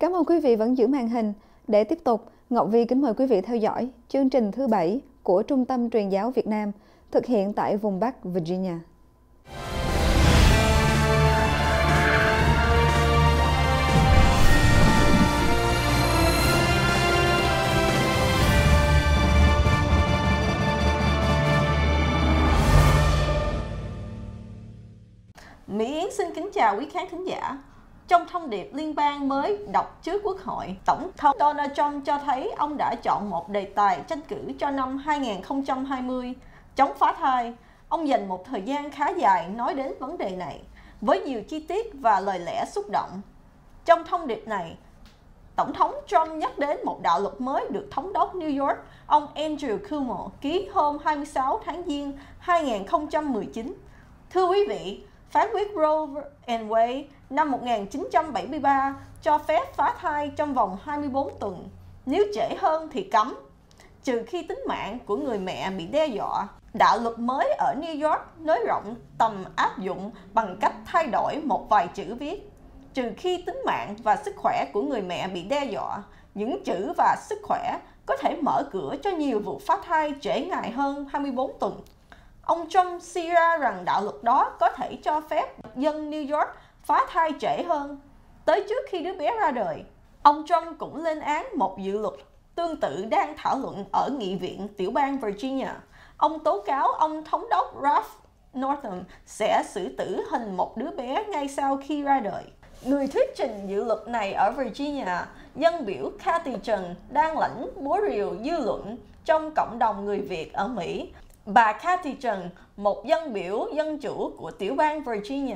Cảm ơn quý vị vẫn giữ màn hình. Để tiếp tục, Ngọc Vi kính mời quý vị theo dõi chương trình thứ 7 của Trung tâm Truyền giáo Việt Nam, thực hiện tại vùng Bắc Virginia. Mỹ Yến xin kính chào quý khán thính giả. Trong thông điệp liên bang mới đọc trước Quốc hội, Tổng thống Donald Trump cho thấy ông đã chọn một đề tài tranh cử cho năm 2020, chống phá thai. Ông dành một thời gian khá dài nói đến vấn đề này, với nhiều chi tiết và lời lẽ xúc động. Trong thông điệp này, Tổng thống Trump nhắc đến một đạo luật mới được Thống đốc New York, ông Andrew Cuomo, ký hôm 26 tháng Giêng 2019. Thưa quý vị, phán quyết Roe and Wade năm 1973 cho phép phá thai trong vòng 24 tuần, nếu trễ hơn thì cấm, trừ khi tính mạng của người mẹ bị đe dọa. Đạo luật mới ở New York nới rộng tầm áp dụng bằng cách thay đổi một vài chữ viết, trừ khi tính mạng và sức khỏe của người mẹ bị đe dọa. Những chữ và sức khỏe có thể mở cửa cho nhiều vụ phá thai trễ ngày hơn 24 tuần. Ông Trump suy ra rằng đạo luật đó có thể cho phép dân New York phá thai trễ hơn, tới trước khi đứa bé ra đời. Ông Trump cũng lên án một dự luật tương tự đang thảo luận ở Nghị viện tiểu bang Virginia. Ông tố cáo ông Thống đốc Ralph Northam sẽ xử tử hình một đứa bé ngay sau khi ra đời. Người thuyết trình dự luật này ở Virginia, dân biểu Kathy Trần, đang lãnh búa rìu dư luận trong cộng đồng người Việt ở Mỹ. Bà Kathy Trần, một dân biểu dân chủ của tiểu bang Virginia,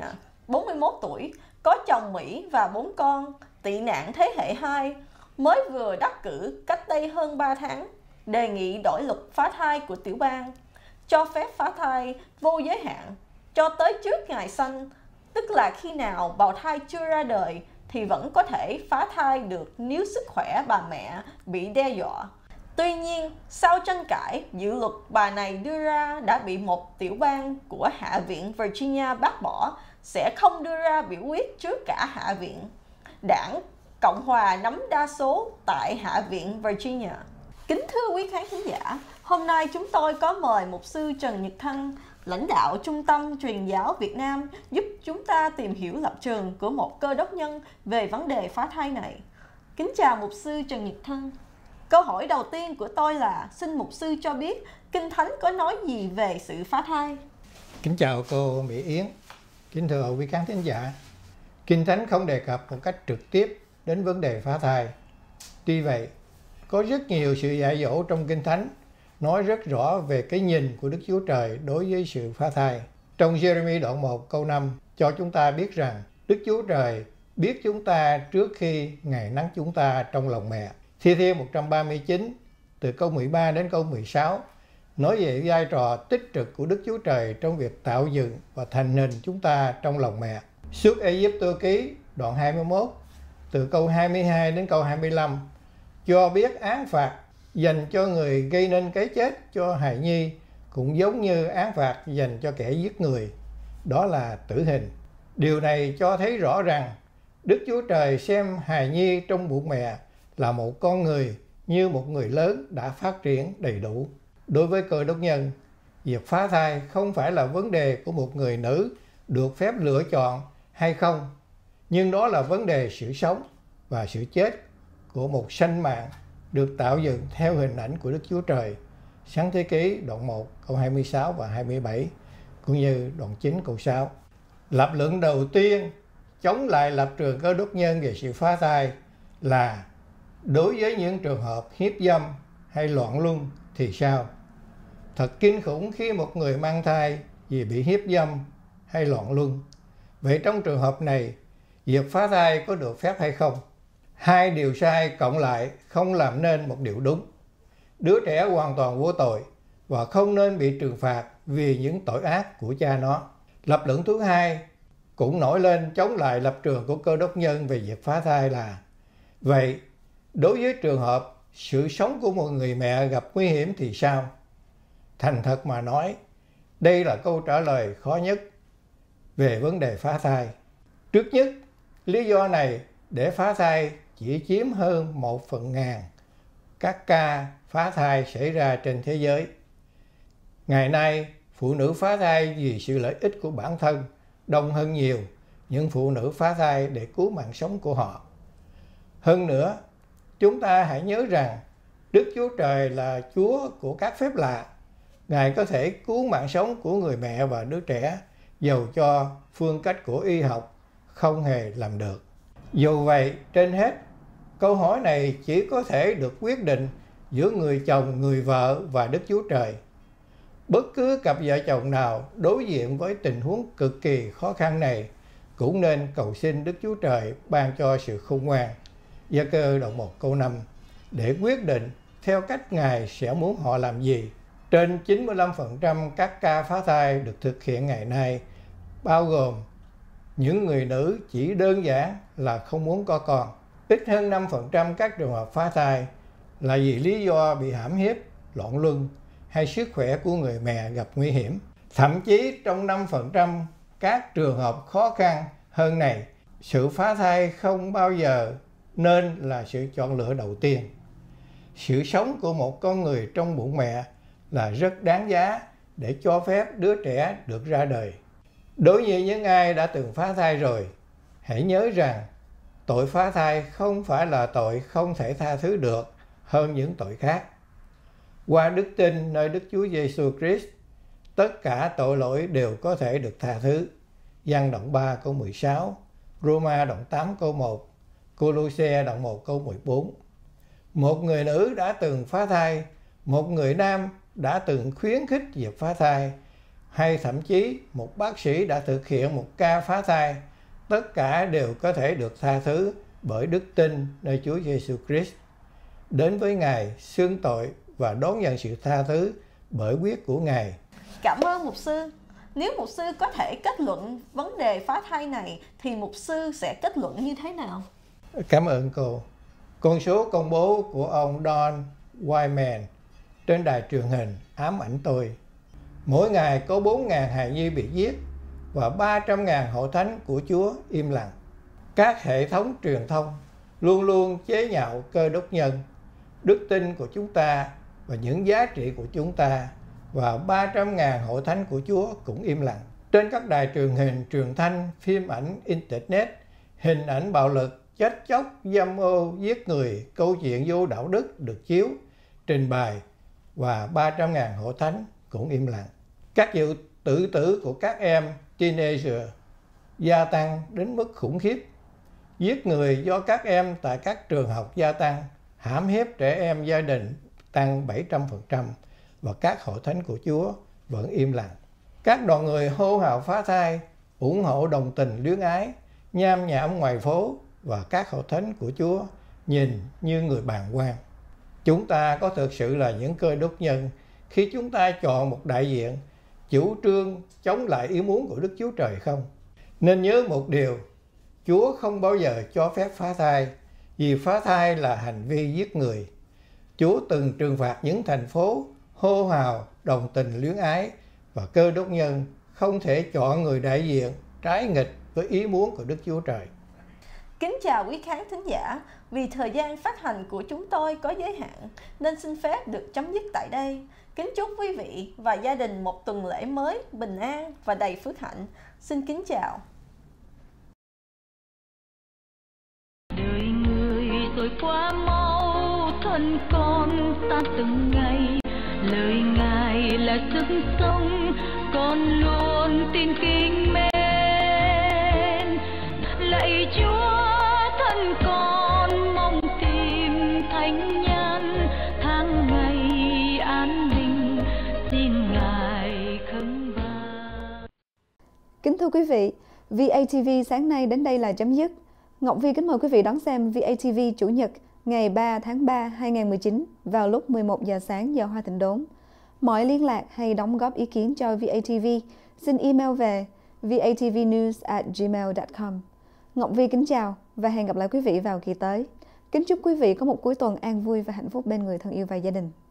41 tuổi, có chồng Mỹ và 4 con, tị nạn thế hệ 2, mới vừa đắc cử cách đây hơn 3 tháng, đề nghị đổi luật phá thai của tiểu bang, cho phép phá thai vô giới hạn, cho tới trước ngày sanh, tức là khi nào bào thai chưa ra đời thì vẫn có thể phá thai được nếu sức khỏe bà mẹ bị đe dọa. Tuy nhiên, sau tranh cãi, dự luật bà này đưa ra đã bị một tiểu bang của Hạ viện Virginia bác bỏ, sẽ không đưa ra biểu quyết trước cả Hạ viện. Đảng Cộng Hòa nắm đa số tại Hạ viện Virginia. Kính thưa quý khán thính giả, hôm nay chúng tôi có mời mục sư Trần Nhật Thăng, lãnh đạo Trung tâm Truyền giáo Việt Nam, giúp chúng ta tìm hiểu lập trường của một cơ đốc nhân về vấn đề phá thai này. Kính chào mục sư Trần Nhật Thăng. Câu hỏi đầu tiên của tôi là xin mục sư cho biết Kinh Thánh có nói gì về sự phá thai? Kính chào cô Mỹ Yến, kính thưa quý khán thính giả. Kinh Thánh không đề cập một cách trực tiếp đến vấn đề phá thai. Tuy vậy, có rất nhiều sự dạy dỗ trong Kinh Thánh nói rất rõ về cái nhìn của Đức Chúa Trời đối với sự phá thai. Trong Giê-rê-mi đoạn 1 câu 5 cho chúng ta biết rằng Đức Chúa Trời biết chúng ta trước khi Ngài nắng chúng ta trong lòng mẹ. Thi-thiên 139 từ câu 13 đến câu 16 nói về vai trò tích cực của Đức Chúa Trời trong việc tạo dựng và thành hình chúng ta trong lòng mẹ. Xuất Ê-díp-tô ký đoạn 21 từ câu 22 đến câu 25 cho biết án phạt dành cho người gây nên cái chết cho hài nhi cũng giống như án phạt dành cho kẻ giết người, đó là tử hình. Điều này cho thấy rõ rằng Đức Chúa Trời xem hài nhi trong bụng mẹ là một con người như một người lớn đã phát triển đầy đủ. Đối với cơ đốc nhân, việc phá thai không phải là vấn đề của một người nữ được phép lựa chọn hay không, nhưng đó là vấn đề sự sống và sự chết của một sanh mạng được tạo dựng theo hình ảnh của Đức Chúa Trời. Sáng thế ký đoạn 1 câu 26 và 27 cũng như đoạn 9 câu 6. Lập luận đầu tiên chống lại lập trường cơ đốc nhân về sự phá thai là đối với những trường hợp hiếp dâm hay loạn luân thì sao? Thật kinh khủng khi một người mang thai vì bị hiếp dâm hay loạn luân. Vậy trong trường hợp này, việc phá thai có được phép hay không? Hai điều sai cộng lại không làm nên một điều đúng. Đứa trẻ hoàn toàn vô tội và không nên bị trừng phạt vì những tội ác của cha nó. Lập luận thứ hai cũng nổi lên chống lại lập trường của cơ đốc nhân về việc phá thai là: vậy đối với trường hợp sự sống của một người mẹ gặp nguy hiểm thì sao? Thành thật mà nói, đây là câu trả lời khó nhất về vấn đề phá thai. Trước nhất, lý do này để phá thai chỉ chiếm hơn 1/1000 các ca phá thai xảy ra trên thế giới. Ngày nay, phụ nữ phá thai vì sự lợi ích của bản thân đông hơn nhiều những phụ nữ phá thai để cứu mạng sống của họ. Hơn nữa, chúng ta hãy nhớ rằng Đức Chúa Trời là Chúa của các phép lạ. Ngài có thể cứu mạng sống của người mẹ và đứa trẻ, dầu cho phương cách của y học không hề làm được. Dù vậy, trên hết, câu hỏi này chỉ có thể được quyết định giữa người chồng, người vợ và Đức Chúa Trời. Bất cứ cặp vợ chồng nào đối diện với tình huống cực kỳ khó khăn này cũng nên cầu xin Đức Chúa Trời ban cho sự khôn ngoan, Gia-cơ đoạn 1 câu 5, để quyết định theo cách Ngài sẽ muốn họ làm gì. Trên 95% các ca phá thai được thực hiện ngày nay bao gồm những người nữ chỉ đơn giản là không muốn có con. Ít hơn 5% các trường hợp phá thai là vì lý do bị hãm hiếp, loạn luân hay sức khỏe của người mẹ gặp nguy hiểm. Thậm chí trong 5% các trường hợp khó khăn hơn này, sự phá thai không bao giờ nên là sự chọn lựa đầu tiên. Sự sống của một con người trong bụng mẹ là rất đáng giá để cho phép đứa trẻ được ra đời. Đối với những ai đã từng phá thai rồi, hãy nhớ rằng tội phá thai không phải là tội không thể tha thứ được hơn những tội khác. Qua đức tin nơi Đức Chúa Giêsu Christ, tất cả tội lỗi đều có thể được tha thứ. Giăng đoạn 3 câu 16, Roma đoạn 8 câu 1, Cô-lô-se đoạn 1 câu 14. Một người nữ đã từng phá thai, một người nam đã từng khuyến khích việc phá thai, hay thậm chí một bác sĩ đã thực hiện một ca phá thai, tất cả đều có thể được tha thứ bởi đức tin nơi Chúa Giêsu Christ. Đến với Ngài xưng tội và đón nhận sự tha thứ bởi huyết của Ngài. Cảm ơn mục sư. Nếu mục sư có thể kết luận vấn đề phá thai này thì mục sư sẽ kết luận như thế nào? Cảm ơn cô. Con số công bố của ông Don Wyman trên đài truyền hình ám ảnh tôi. Mỗi ngày có 4.000 hài nhi bị giết và 300.000 hội thánh của Chúa im lặng. Các hệ thống truyền thông luôn luôn chế nhạo Cơ đốc nhân, đức tin của chúng ta và những giá trị của chúng ta, và 300.000 hội thánh của Chúa cũng im lặng. Trên các đài truyền hình, truyền thanh, phim ảnh, internet, hình ảnh bạo lực, chết chóc, dâm ô, giết người, câu chuyện vô đạo đức được chiếu, trình bày, và 300.000 hội thánh cũng im lặng. Các vụ tự tử của các em teenager gia tăng đến mức khủng khiếp. Giết người do các em tại các trường học gia tăng, hãm hiếp trẻ em gia đình tăng 700%, và các hội thánh của Chúa vẫn im lặng. Các đoàn người hô hào phá thai, ủng hộ đồng tình luyến ái, nham nhảm ngoài phố, và các hội thánh của Chúa nhìn như người bàng quan. Chúng ta có thực sự là những Cơ đốc nhân khi chúng ta chọn một đại diện chủ trương chống lại ý muốn của Đức Chúa Trời không? Nên nhớ một điều, Chúa không bao giờ cho phép phá thai, vì phá thai là hành vi giết người. Chúa từng trừng phạt những thành phố hô hào đồng tình luyến ái, và Cơ đốc nhân không thể chọn người đại diện trái nghịch với ý muốn của Đức Chúa Trời. Kính chào quý khán thính giả, vì thời gian phát hành của chúng tôi có giới hạn nên xin phép được chấm dứt tại đây. Kính chúc quý vị và gia đình một tuần lễ mới bình an và đầy phước hạnh. Xin kính chào. Đời người rồi quá mau, thân con ta từng ngày. Lời Ngài là sức sống, con luôn tin kính mến. Lạy Chúa, thân con mong tìm thánh nhân, tháng ngày an bình xin Ngài khấn vang. Kính thưa quý vị, VATV sáng nay đến đây là chấm dứt. Ngọc Vi kính mời quý vị đón xem VATV Chủ nhật ngày 3 tháng 3, 2019 vào lúc 11 giờ sáng giờ Hoa Thịnh Đốn. Mọi liên lạc hay đóng góp ý kiến cho VATV xin email về vatvnews@gmail.com. Ngọc Vi kính chào và hẹn gặp lại quý vị vào kỳ tới. Kính chúc quý vị có một cuối tuần an vui và hạnh phúc bên người thân yêu và gia đình.